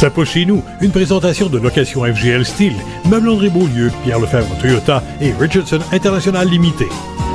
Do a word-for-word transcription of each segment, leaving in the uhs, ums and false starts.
Ça pousse chez nous, une présentation de location F G L Steel, Meubles André Beaulieu, Pierre Lefebvre Toyota et Richardson International Limité.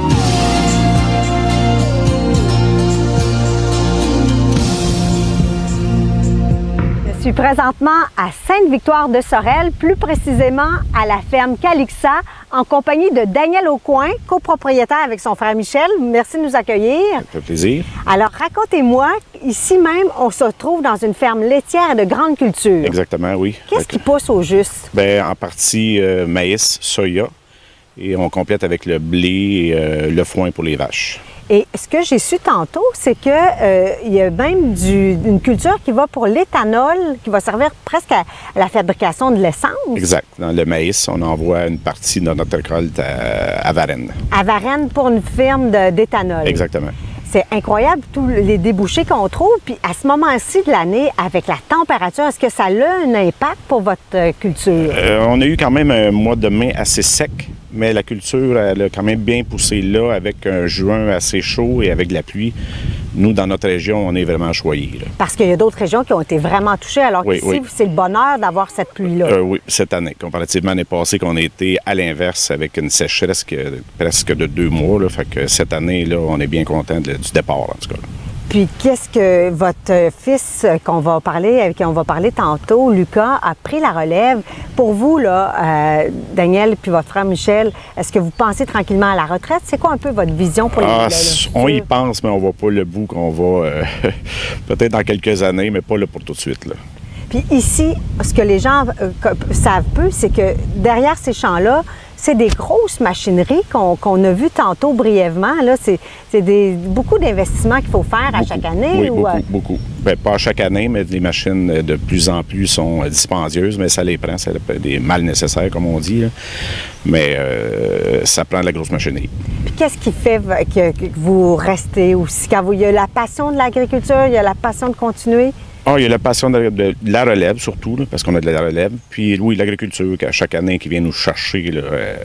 Je suis présentement à Sainte-Victoire-de-Sorel, plus précisément à la ferme Calixa, en compagnie de Daniel Aucoin, copropriétaire avec son frère Michel. Merci de nous accueillir. Ça fait plaisir. Alors, racontez-moi, ici même, on se trouve dans une ferme laitière et de grande culture. Exactement, oui. Qu'est-ce qui pousse au juste? Bien, en partie euh, maïs, soya, et on complète avec le blé et euh, le foin pour les vaches. Et ce que j'ai su tantôt, c'est qu'il euh, y a même du, une culture qui va pour l'éthanol, qui va servir presque à, à la fabrication de l'essence. Exact. Dans le maïs, on envoie une partie de notre récolte à, à Varennes. À Varennes pour une firme d'éthanol. Exactement. C'est incroyable, tous les débouchés qu'on trouve. Puis à ce moment-ci de l'année, avec la température, est-ce que ça a un impact pour votre culture? Euh, on a eu quand même un mois de mai assez sec, mais la culture, elle a quand même bien poussé là, avec un juin assez chaud et avec de la pluie. Nous, dans notre région, on est vraiment choyés. Là. Parce qu'il y a d'autres régions qui ont été vraiment touchées, alors oui, qu'ici, oui. c'est le bonheur d'avoir cette pluie-là. Euh, oui, cette année, comparativement à l'année passée, qu'on a été à l'inverse avec une sécheresse que, presque de deux mois. Là, fait que cette année, là, on est bien content de, du départ, en tout cas. Puis qu'est-ce que votre fils, qu'on va parler, avec qui on va parler tantôt, Lucas, a pris la relève? Pour vous, là, euh, Daniel, puis votre frère Michel, est-ce que vous pensez tranquillement à la retraite? C'est quoi un peu votre vision pour ah, le, le On y pense, mais on ne voit pas le bout qu'on va, euh, peut-être dans quelques années, mais pas là pour tout de suite. Là. Puis ici, ce que les gens euh, savent peu, c'est que derrière ces champs-là, c'est des grosses machineries qu'on qu'on a vues tantôt brièvement. C'est beaucoup d'investissements qu'il faut faire beaucoup, à chaque année? Oui, ou... beaucoup, beaucoup. Bien, pas à chaque année, mais les machines de plus en plus sont dispendieuses, mais ça les prend. C'est des mal nécessaires, comme on dit. Là. Mais euh, ça prend de la grosse machinerie. Qu'est-ce qui fait que, que vous restez aussi? Quand vous, il y a la passion de l'agriculture, il y a la passion de continuer? Ah, il y a la passion de, de, de la relève, surtout, là, parce qu'on a de la relève. Puis, oui, l'agriculture, qu'à chaque année, qui vient nous chercher là, euh,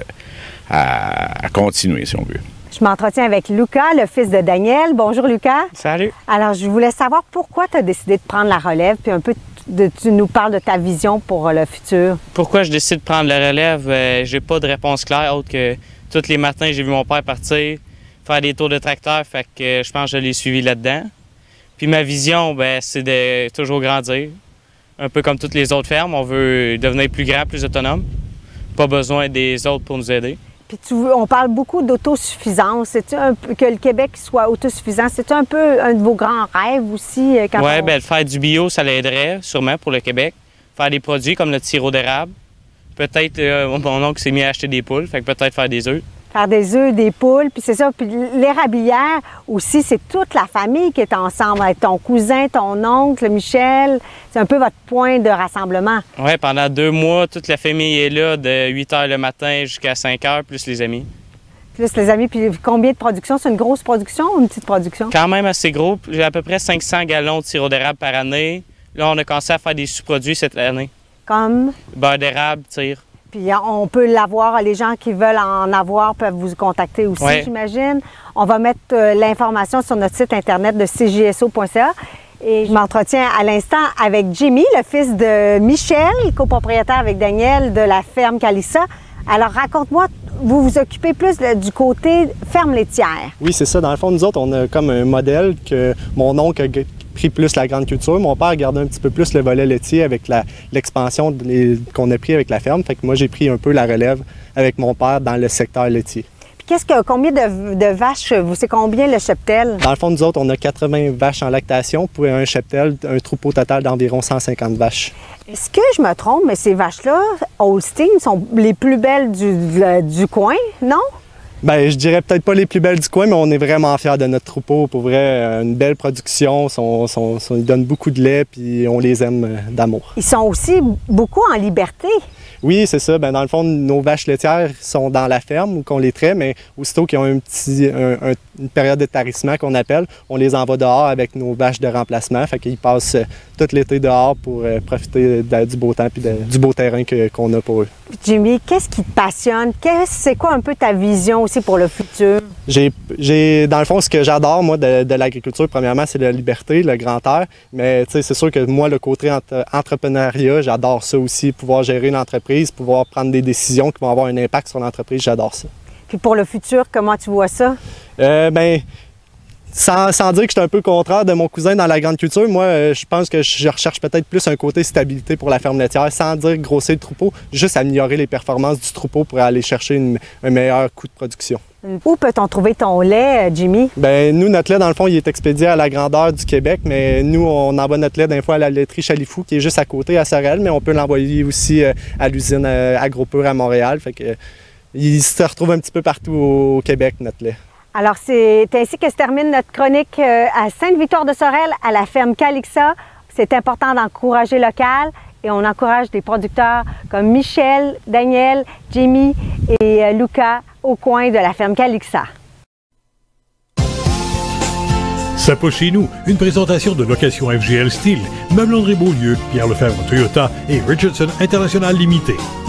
à, à continuer, si on veut. Je m'entretiens avec Lucas, le fils de Daniel. Bonjour, Lucas. Salut. Alors, je voulais savoir pourquoi tu as décidé de prendre la relève, puis un peu, de, tu nous parles de ta vision pour le futur. Pourquoi je décide de prendre la relève? Euh, j'ai pas de réponse claire, autre que tous les matins, j'ai vu mon père partir, faire des tours de tracteur, fait que euh, je pense que je l'ai suivi là-dedans. Puis ma vision, ben, c'est de toujours grandir. Un peu comme toutes les autres fermes, on veut devenir plus grand, plus autonome. Pas besoin des autres pour nous aider. Puis tu, on parle beaucoup d'autosuffisance. C'est-tu un peu que le Québec soit autosuffisant? C'est un peu un de vos grands rêves aussi? Oui, on... bien, faire du bio, ça l'aiderait sûrement pour le Québec. Faire des produits comme le sirop d'érable. Peut-être, euh, mon oncle s'est mis à acheter des poules, fait que peut-être faire des œufs. Faire des œufs, des poules, puis c'est ça. Puis l'érablière aussi, c'est toute la famille qui est ensemble, avec ton cousin, ton oncle, Michel. C'est un peu votre point de rassemblement. Oui, pendant deux mois, toute la famille est là de huit heures le matin jusqu'à cinq heures, plus les amis. Plus les amis, puis combien de production? C'est une grosse production ou une petite production? Quand même assez gros. J'ai à peu près cinq cents gallons de sirop d'érable par année. Là, on a commencé à faire des sous-produits cette année. Comme? Beurre d'érable, tire. Puis on peut l'avoir, les gens qui veulent en avoir peuvent vous contacter aussi, ouais. J'imagine. On va mettre euh, l'information sur notre site internet de c j s o point c a. Et je m'entretiens à l'instant avec Jimmy, le fils de Michel, copropriétaire avec Daniel de la ferme Calixa. Alors raconte-moi, vous vous occupez plus du côté ferme laitière. Oui, c'est ça. Dans le fond, nous autres, on a comme un modèle que mon oncle a pris plus la grande culture. Mon père gardait un petit peu plus le volet laitier avec l'expansion qu'on a pris avec la ferme. Fait que moi, j'ai pris un peu la relève avec mon père dans le secteur laitier. Puis qu'est-ce que, combien de, de vaches, vous savez combien le cheptel? Dans le fond, nous autres, on a quatre-vingts vaches en lactation pour un cheptel, un troupeau total d'environ cent cinquante vaches. Est-ce que je me trompe, mais ces vaches-là, Holstein, sont les plus belles du, du coin, non? Bien, je dirais peut-être pas les plus belles du coin, mais on est vraiment fiers de notre troupeau. Pour vrai, une belle production, sont, sont, sont, ils donnent beaucoup de lait, puis on les aime d'amour. Ils sont aussi beaucoup en liberté. Oui, c'est ça. Bien, dans le fond, nos vaches laitières sont dans la ferme où qu'on les traite, mais aussitôt qu'ils ont un petit, un, un, une période de tarissement qu'on appelle, on les envoie dehors avec nos vaches de remplacement. Fait qu'ils passent tout l'été dehors pour euh, profiter de, du beau temps et du beau terrain qu'on a pour eux. Jimmy, qu'est-ce qui te passionne? C'est quoi un peu ta vision? aussi pour le futur? J'ai, j'ai, dans le fond, ce que j'adore, moi, de, de l'agriculture, premièrement, c'est la liberté, le grand air. Mais, tu sais, c'est sûr que moi, le côté entre, entrepreneuriat, j'adore ça aussi. Pouvoir gérer une entreprise, pouvoir prendre des décisions qui vont avoir un impact sur l'entreprise, j'adore ça. Puis pour le futur, comment tu vois ça? Euh, ben, sans, sans dire que je suis un peu contraire de mon cousin dans la grande culture, moi, euh, je pense que je recherche peut-être plus un côté stabilité pour la ferme laitière, sans dire grossir le troupeau, juste améliorer les performances du troupeau pour aller chercher une, un meilleur coût de production. Où peut-on trouver ton lait, Jimmy? Bien, nous, notre lait, dans le fond, il est expédié à la grandeur du Québec, mais nous, on envoie notre lait d'un fois à la laiterie Chalifou, qui est juste à côté, à Sorel, mais on peut l'envoyer aussi euh, à l'usine euh, AgroPure à Montréal. Fait que, euh, il se retrouve un petit peu partout au Québec, notre lait. Alors, c'est ainsi que se termine notre chronique euh, à Sainte-Victoire-de-Sorel, à la ferme Calixa. C'est important d'encourager local et on encourage des producteurs comme Michel, Daniel, Jimmy et euh, Lucas au coin de la ferme Calixa. Ça pas chez nous, une présentation de Location F G L Steel, Meubles André Beaulieu, Pierre Lefebvre Toyota et Richardson International Limité.